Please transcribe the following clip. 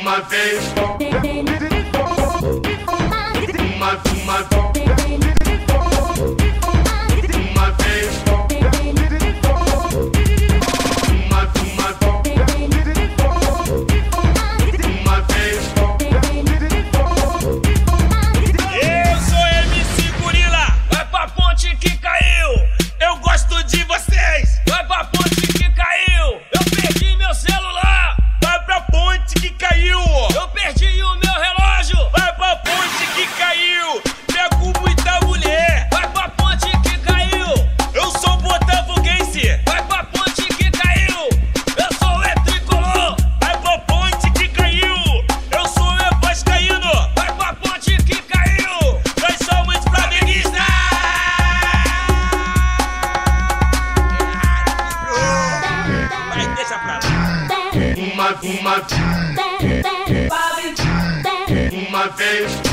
uma vez, Eu sou MC Gorila, vai pra ponte que caiu. Eu gosto de vocês, vai pra ponte que caiu. Eu perdi meu celular, vai pra ponte que caiu. Eu perdi o meu relógio, vai pra ponte que caiu. Pego muita mulher, vai pra ponte que caiu. Eu sou botafoguense, vai pra ponte que caiu. Eu sou tricolor, vai pra ponte que caiu. Eu sou vascaíno, vai pra ponte que caiu. Nós somos flamenguistas. Vai, deixa pra lá. uma vez.